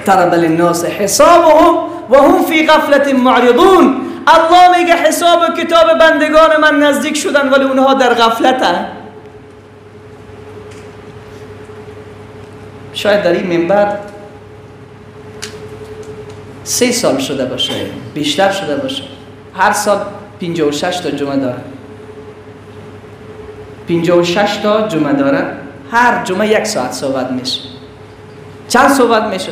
اقترب للناس حسابهم و هم فی غفلت معرضون. الله میگه حساب و کتاب بندگان من نزدیک شدن ولی اونها در غفلتن. شاید در این منبر 3 سال شده باشه، بیشتر شده باشه. هر سال 56 تا جمعه داره. 56 تا جمعه داره. هر جمعه 1 ساعت صحبت میشه. چند صحبت میشه؟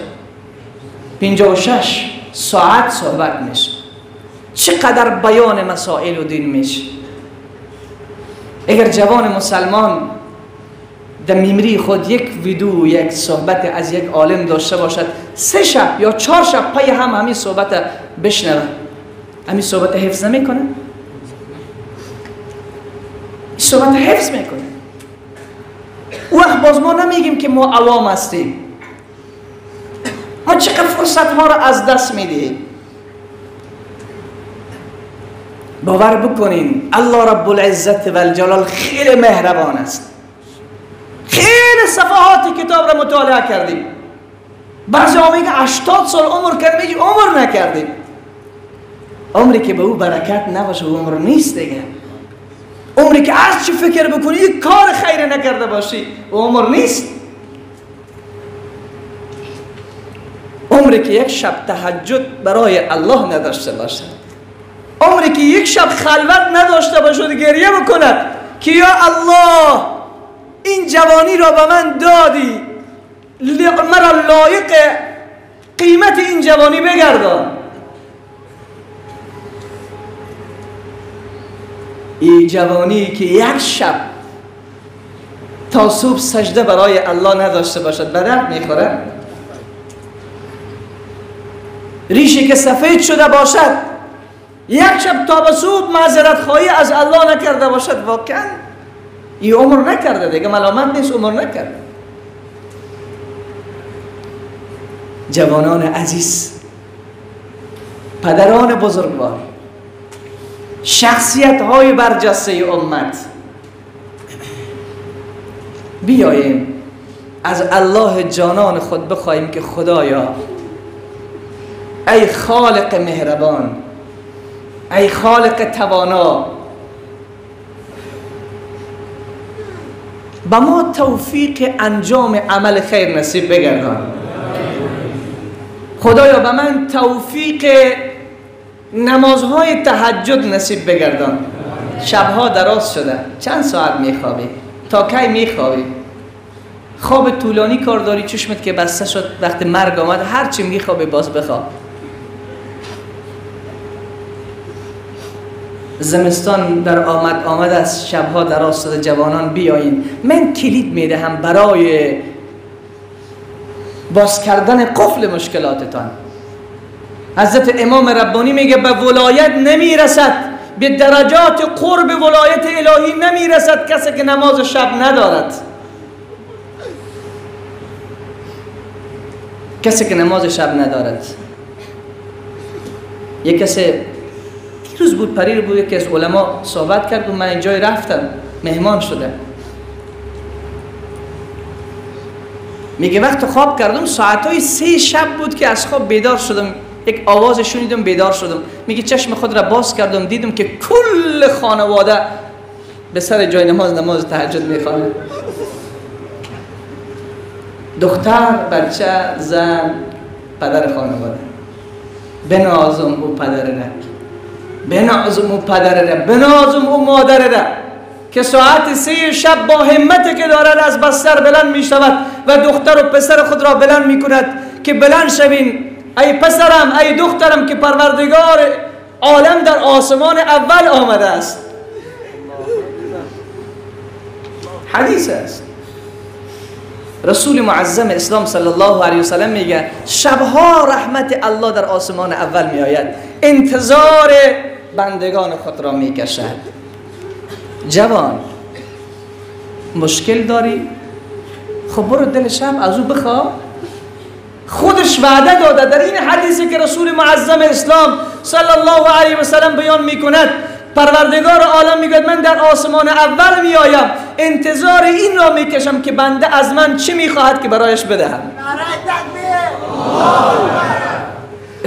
56 ساعت صحبت میشه. چقدر بیان مسائل و دین میشه. اگر جوان مسلمان در میمری خود یک ویدیو، یک صحبت از یک عالم داشته باشد، 3 شب یا 4 شب پای هم همین صحبت بشنوه، همین صحبت حفظ نمیکنه؟ صحبت حفظ میکنه. وقت باز ما نمیگیم که ما عوام هستیم. ما چقدر فرصت ها را از دست میدهیم. باور بکنین الله رب العزت و الجلال خیلی مهربان است. خیلی صفحات کتاب را مطالعه کردیم. بعضی ها میگه 80 سال عمر کرد، میگه عمر نکردیم. عمری که به او برکت نباشه عمر نیست دیگه. عمری که از چی فکر بکنی یک کار خیر نکرده باشی عمر نیست. عمری که یک شب تهجد برای الله نداشته باشد، عمری که یک شب خلوت نداشته باشد گریه بکند که یا الله این جوانی را به من دادی، مرا لایق قیمت این جوانی بگردان. این جوانی که یک شب تا صبح سجده برای الله نداشته باشد به درد میخوره؟ ریشی که سفید شده باشد یک شب تا به صبح معذرت خواهی از الله نکرده باشد، واقعا این عمر نکرده دیگه، ملامت نیست، عمر نکرده. جوانان عزیز، پدران بزرگوار، شخصیت های برجسته امت، بیاییم از الله جانان خود بخواهیم که خدایا ای خالق مهربان، ای خالق توانا، به ما توفیق انجام عمل خیر نصیب بگردان. خدایا به من توفیق نمازهای تهجد نصیب بگردان. شبها دراز شده، چند ساعت میخوابی؟ تا کی میخوابی؟ خواب طولانی کار داری، چشمت که بسته شد، وقت مرگ آمد هرچی میخوابی باز بخواب. زمستان در آمد از شبها دراز شده. جوانان بیایین، من کلید میدهم برای باز کردن قفل مشکلاتتان. حضرت امام ربانی میگه به ولایت نمیرسد، به درجات قرب ولایت الهی نمیرسد کسی که نماز شب ندارد. کسی که نماز شب ندارد. یک کسی روز بود، پریر بود، یکی از علما صحبت کرد و من اینجای رفتم، مهمان شده. میگه وقت خواب کردم ساعتهای 3 شب بود که از خواب بیدار شدم، یک آواز شنیدم بیدار شدم. میگه چشم خود را باز کردم دیدم که کل خانواده به سر جای نماز تهجد میخوانه. دختر، بچه، زن، پدر خانواده. بنازم او پدر را، بنازم او پدر را، بنازم او مادر را که ساعت 3 شب با همتی که دارد از بستر بلند می شود و دختر و پسر خود را بلند می کند که بلند شوین ای پسرم، ای دخترم که پروردگار عالم در آسمان اول آمده است. حدیث است. رسول معظم اسلام صلی الله علیه و سلم میگه شبها رحمت الله در آسمان اول می آید، انتظار بندگان خود را می کشد. جوان مشکل داری؟ خب برو دل شب از او بخواه. خودش وعده داده در این حدیثی که رسول معظم اسلام صلی الله علیه و سلم بیان می کند. پروردگار عالم میگوید من در آسمان اول میآیم، انتظار این را میکشم که بنده از من چی میخواهد که برایش بدهم.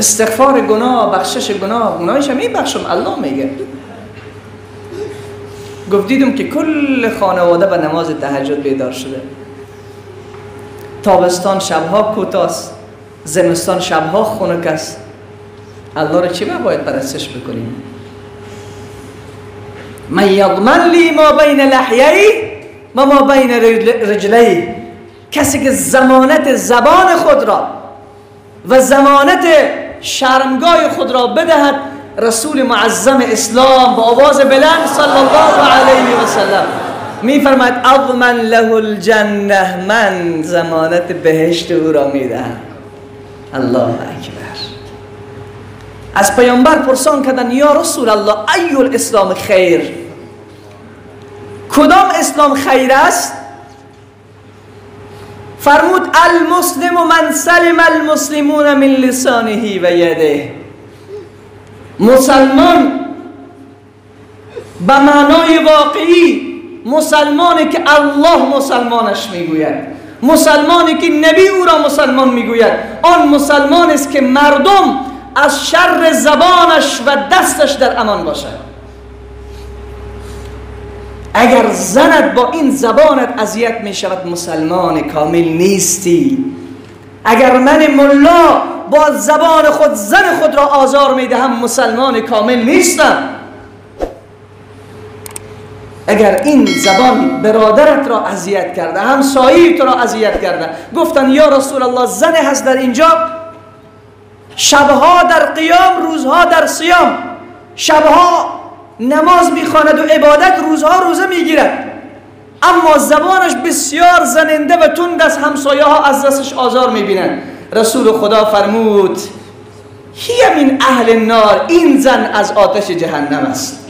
استغفار گناه، بخشش گناه، گناهش هم میبخشم الله میگه. گفت دیدم که کل خانواده به نماز تهجد بیدار شده. تابستان شبها کوتاست، زمستان شبها خنک است. الله را چی باید پرستش بکنیم؟ من یضمن لی ما بین لحیه‌ای و ما بین رجله‌ای، کسی که ضمانت زبان خود را و ضمانت شرمگاه خود را بدهد. رسول معظم اسلام با آواز بلند صلی الله علیه و سلم میفرماید اضمن له الجنه، من ضمانت بهشت او را میدهم. الله اکبر. از پیامبر پرسان کردن یا رسول الله ای الاسلام خیر، کدام اسلام خیر است؟ فرمود المسلم من سلم المسلمون من لسانه و یده. مسلمان به معنای واقعی مسلمانی که الله مسلمانش میگوید، مسلمانی که نبی او را مسلمان میگوید، آن مسلمان است که مردم از شر زبانش و دستش در امان باشد. اگر زنت با این زبانت اذیت می شود مسلمان کامل نیستی. اگر من ملا با زبان خود زن خود را آزار می دهم مسلمان کامل نیستم. اگر این زبان برادرت را اذیت کرده، همسایه تو را اذیت کرده، گفتن یا رسول الله زن هست در اینجا شبها در قیام، روزها در صیام، شبها نماز میخواند و عبادت، روزها روزه میگیرد، اما زبانش بسیار زننده و تند است، همسایه ها از دستش آزار میبینند. رسول خدا فرمود هی من اهل النار، این زن از آتش جهنم است.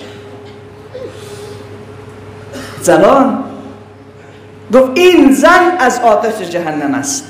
زبان گفت این زن از آتش جهنم است.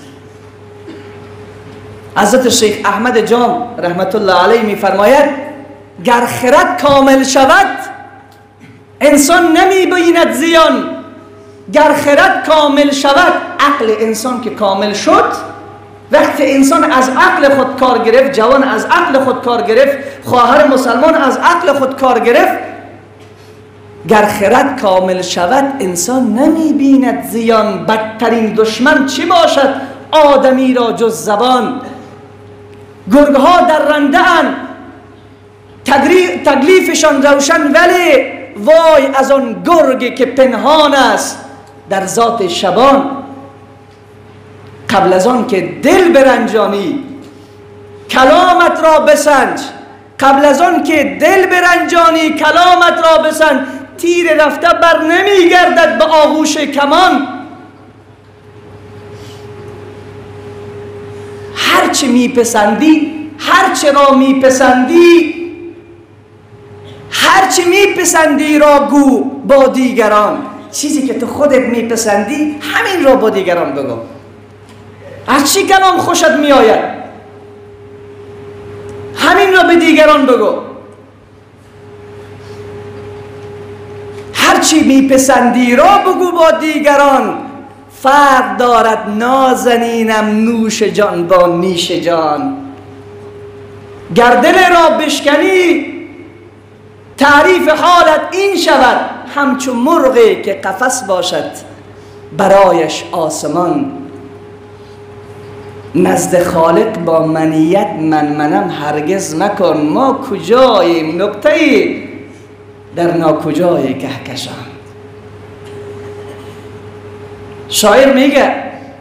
حضرت شیخ احمد جام رحمت الله علیه میفرماید گر خرد کامل شود انسان نمی بیند زیان. گر خرد کامل شود، عقل انسان که کامل شد، وقتی انسان از عقل خود کار گرفت، جوان از عقل خود کار گرفت، خواهر مسلمان از عقل خود کار گرفت، گر خرد کامل شود انسان نمی بیند زیان. بدترین دشمن چی باشد آدمی را جز زبان؟ گرگها در رنده اند، تکلیفشان روشن، ولی وای از آن گرگی که پنهان است در ذات شبان. قبل از آن که دل برنجانی کلامت را بسنج، قبل از آن که دل برنجانی کلامت را بسنج. تیر رفته بر نمی گردد به آغوش کمان. هرچه میپسندی، هرچه را میپسندی، هرچه میپسندی را گو با دیگران. چیزی که تو خودت میپسندی همین را با دیگران بگو. از چی کلام خوشت میآید همین را به دیگران بگو. هرچی میپسندی را بگو با دیگران. فرق دارد نازنینم نوش جان با نیش جان. گر دل را بشکنی تعریف حالت این شود، همچو مرغی که قفس باشد برایش آسمان. نزد خالق با منیت منم هرگز مکن. ما کجاییم نقطه‌ای در ناکجای کهکشان. شاعر میگه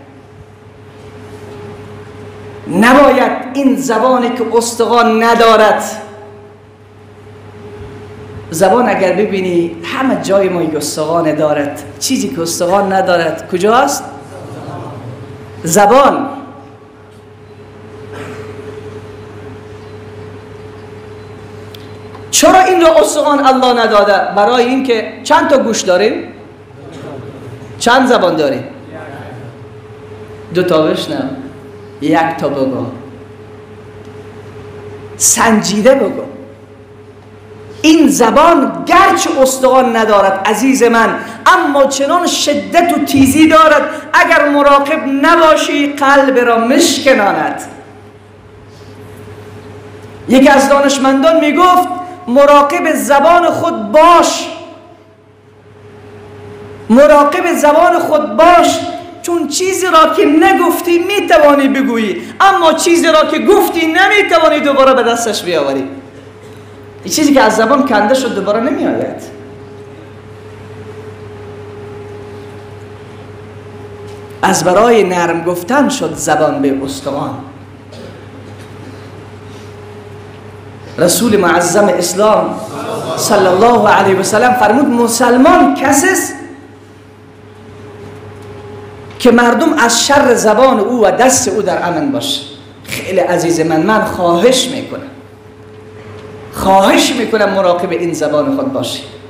نباید این زبانی که استخوان ندارد. زبان اگر ببینی همه جای ما یک استخوان دارد، چیزی که استخوان ندارد کجاست؟ زبان. چرا این را استخوان الله نداده؟ برای اینکه چند تا گوش داریم؟ چند زبان داریم؟ دو تا بشنو، یک تا بگو، سنجیده بگو. این زبان گرچه استخوان ندارد عزیز من، اما چنان شدت و تیزی دارد اگر مراقب نباشی قلب را مشکناند. یکی از دانشمندان میگفت مراقب زبان خود باش، مراقب زبان خود باش، چون چیزی را که نگفتی میتوانی بگویی، اما چیزی را که گفتی نمیتوانی دوباره به دستش بیاوری. این چیزی که از زبان کنده شد دوباره نمیآید. از برای نرم گفتن شد زبان به استخوان. رسول معظم اسلام صلی الله علیه و سلم فرمود مسلمان کسی است که مردم از شر زبان او و دست او در امن باشه. خیلی عزیز من خواهش میکنم مراقب این زبان خود باشی.